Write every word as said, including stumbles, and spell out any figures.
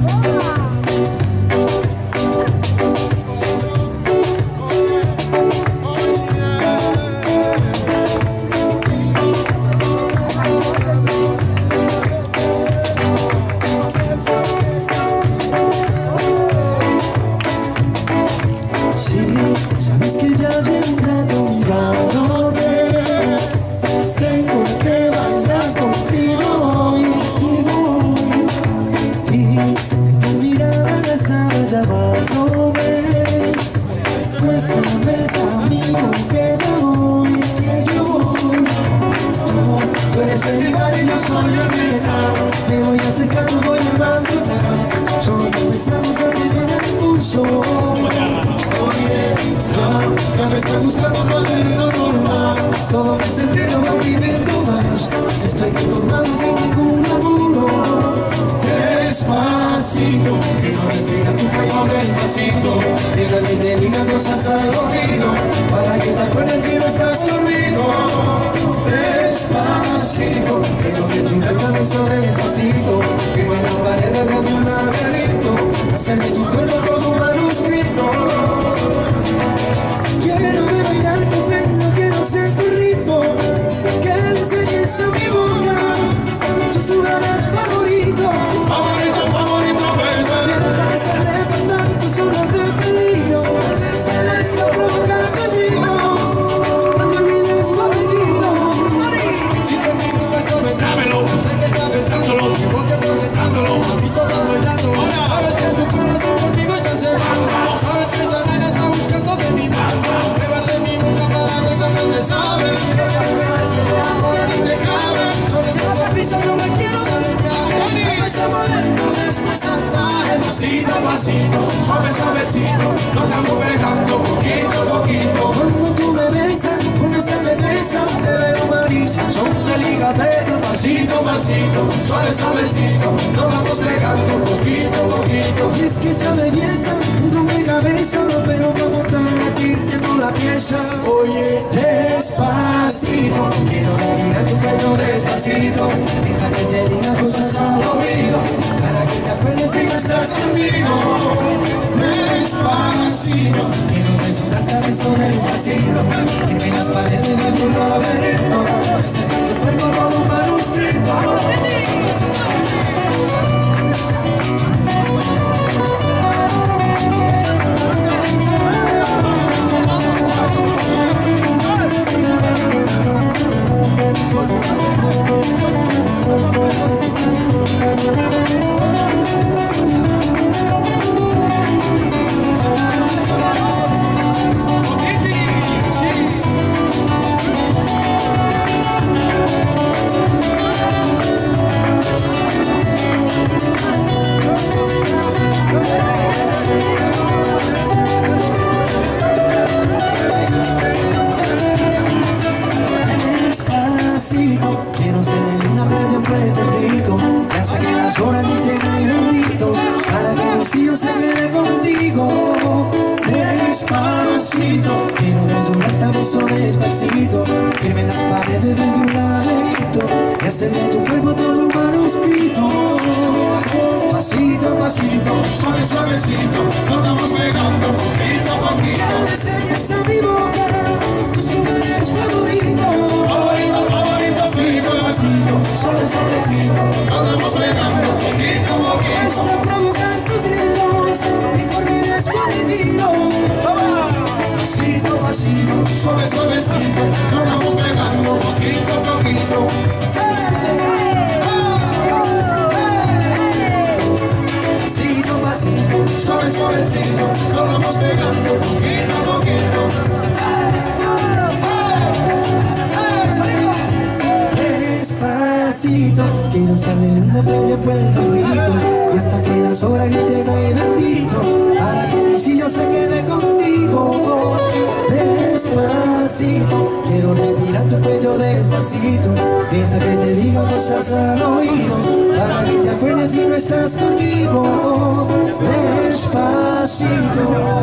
Suave, suavecito, nos estamos pegando poquito a poquito. Cuando tú me besas, con esa belleza te veo amarillo, son delicadeza. Pasito, pasito, suave, suavecito, nos vamos pegando poquito a poquito. Y es que esta belleza rompe mi cabeza, pero como tal aquí tengo la pieza. Oye, despacito, quiero respirar tu cuello despacito. Deja que te diga cosas al oído, para que te acuerdes si no estás conmigo. Despacito, quiero desnudarte a besos despacito. Dime las paredes de tu laberinto, hacer tu cuerpo todo un manuscrito. Quiero ser en una playa en Puerto Rico, y hasta que las horas ni tengan benditos, para que el cielo se quede contigo. Despacito, quiero desnudarte a besos despacito, firme en las paredes de un laberinto, y hacer de tu cuerpo todo un manuscrito. Pasito a pasito, suave, suavecito, nos vamos pegando poquito a poquito. Quiero que enseñes a mi boca tus lugares favoritos. Favorito, favorito, sí, nuevecito, suave, suavecito, nos vamos pegando poquito a poquito. Hasta provocar tus gritos y con mi desconocido. Pasito, pasito, suave, suavecito, nos vamos pegando poquito a poquito. Suave, suavecito, nos vamos pegando poquito a poquito. Despacito, quiero salir en una playa en Puerto Rico, y hasta que las horas griten no hay bendito, para que mi silla se quede contigo. Despacito, quiero respirar tu cuello despacito, deja que te diga cosas al oído, para que te acuerdes si no estás conmigo. Despacito.